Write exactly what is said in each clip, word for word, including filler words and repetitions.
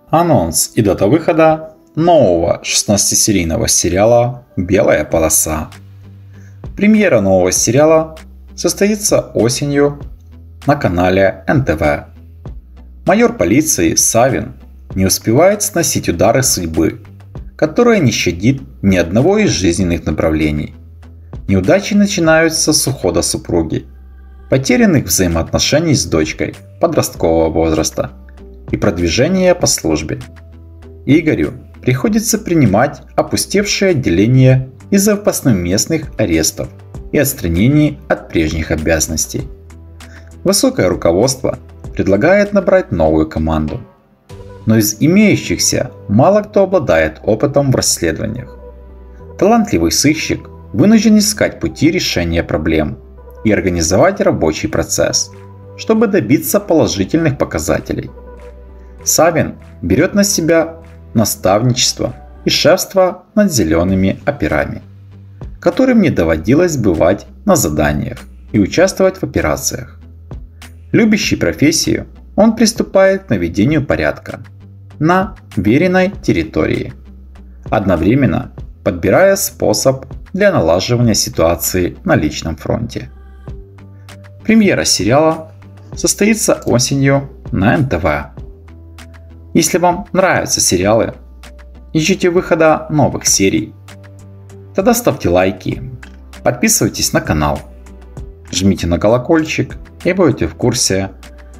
Анонс и дата выхода нового шестнадцатисерийного сериала «Белая полоса». Премьера нового сериала состоится осенью на канале эн тэ вэ. Майор полиции Савин не успевает сносить удары судьбы, которая не щадит ни одного из жизненных направлений. Неудачи начинаются с ухода супруги, потерянных взаимоотношений с дочкой подросткового возраста и продвижения по службе. Игорю приходится принимать опустевшее отделение из-за повсеместных арестов и отстранений от прежних обязанностей. Высокое руководство предлагает набрать новую команду, но из имеющихся мало кто обладает опытом в расследованиях. Талантливый сыщик вынужден искать пути решения проблем и организовать рабочий процесс, чтобы добиться положительных показателей. Савин берет на себя наставничество и шефство над зелеными операми, которым не доводилось бывать на заданиях и участвовать в операциях. Любящий профессию, он приступает к наведению порядка на веренной территории, одновременно подбирая способ для налаживания ситуации на личном фронте. Премьера сериала состоится осенью на эн тэ вэ. Если вам нравятся сериалы и ждете выхода новых серий, тогда ставьте лайки, подписывайтесь на канал, жмите на колокольчик и будете в курсе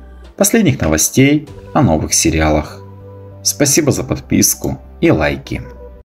последних новостей о новых сериалах. Спасибо за подписку и лайки.